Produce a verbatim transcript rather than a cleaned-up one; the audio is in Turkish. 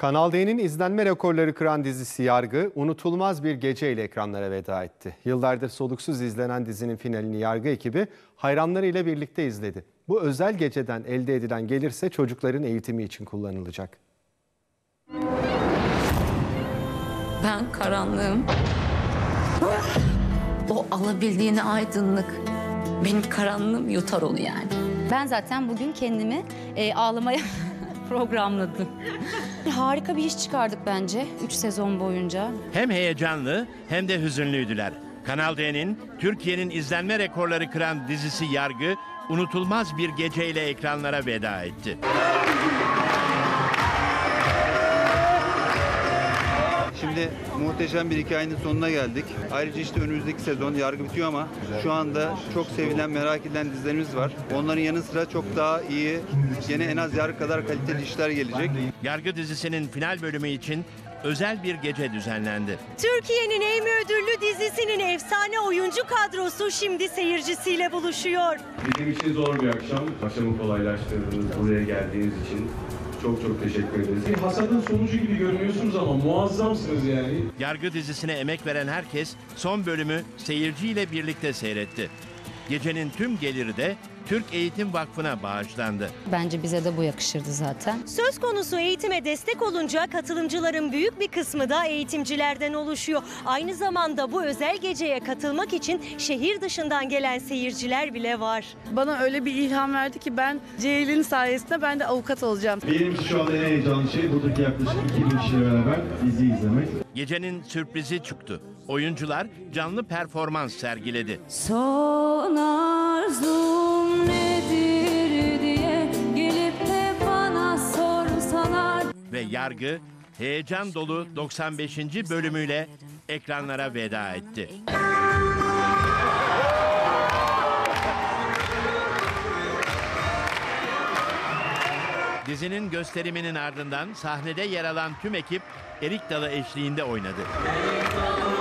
Kanal D'nin izlenme rekorları kıran dizisi Yargı, unutulmaz bir geceyle ekranlara veda etti. Yıllardır soluksuz izlenen dizinin finalini Yargı ekibi hayranlarıyla birlikte izledi. Bu özel geceden elde edilen gelirse çocukların eğitimi için kullanılacak. Ben karanlığım. O alabildiğine aydınlık. Benim karanlığım yutar onu yani. Ben zaten bugün kendimi e, ağlamaya programladım. Harika bir iş çıkardık bence üç sezon boyunca. Hem heyecanlı hem de hüzünlüydüler. Kanal D'nin Türkiye'nin izlenme rekorları kıran dizisi Yargı, unutulmaz bir geceyle ekranlara veda etti. Şimdi muhteşem bir hikayenin sonuna geldik. Ayrıca işte önümüzdeki sezon Yargı bitiyor ama şu anda çok sevilen, merak edilen dizilerimiz var. Onların yanı sıra çok daha iyi, gene en az Yargı kadar kaliteli işler gelecek. Yargı dizisinin final bölümü için özel bir gece düzenlendi. Türkiye'nin Emmy ödüllü dizisinin efsane oyuncu kadrosu şimdi seyircisiyle buluşuyor. Bizim için zor bir akşam. Akşamı kolaylaştırdınız, buraya geldiğiniz için. Çok çok teşekkür ederiz. Bir hasadın sonucu gibi görünüyorsunuz ama muazzamsınız yani. Yargı dizisine emek veren herkes son bölümü seyirciyle birlikte seyretti. Gecenin tüm geliri de Türk Eğitim Vakfı'na bağışlandı. Bence bize de bu yakışırdı zaten. Söz konusu eğitime destek olunca katılımcıların büyük bir kısmı da eğitimcilerden oluşuyor. Aynı zamanda bu özel geceye katılmak için şehir dışından gelen seyirciler bile var. Bana öyle bir ilham verdi ki ben Ceylin sayesinde ben de avukat olacağım. Benim için şu anda en heyecanlı şey buradaki yaklaşık iki bin kişiyle beraber dizi izlemek. Gecenin sürprizi çıktı. Oyuncular canlı performans sergiledi. Son arzum nedir diye gelip de bana sorsalar. Ve Yargı heyecan dolu doksan beşinci bölümüyle ekranlara veda etti. Dizinin gösteriminin ardından sahnede yer alan tüm ekip erik dalı eşliğinde oynadı.